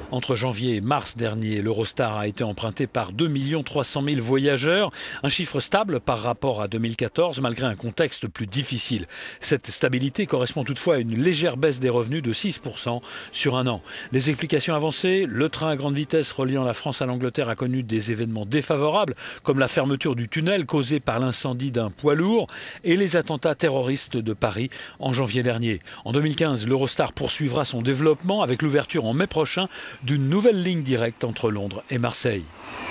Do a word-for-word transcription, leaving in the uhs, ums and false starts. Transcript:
Entre janvier et mars dernier, l'Eurostar a été emprunté par deux millions trois cent mille voyageurs, un chiffre stable par rapport à deux mille quatorze malgré un contexte plus difficile. Cette stabilité correspond toutefois à une légère baisse des revenus de six pour cent sur un an. Les explications avancées, le train à grande vitesse reliant la France à l'Angleterre a connu des événements défavorables comme la fermeture du tunnel causée par l'incendie d'un poids lourd et les attentats terroristes de Paris en janvier dernier. En deux mille quinze, l'Eurostar poursuivra son développement avec l'ouverture en mai prochain d'une nouvelle ligne directe entre Londres et Marseille.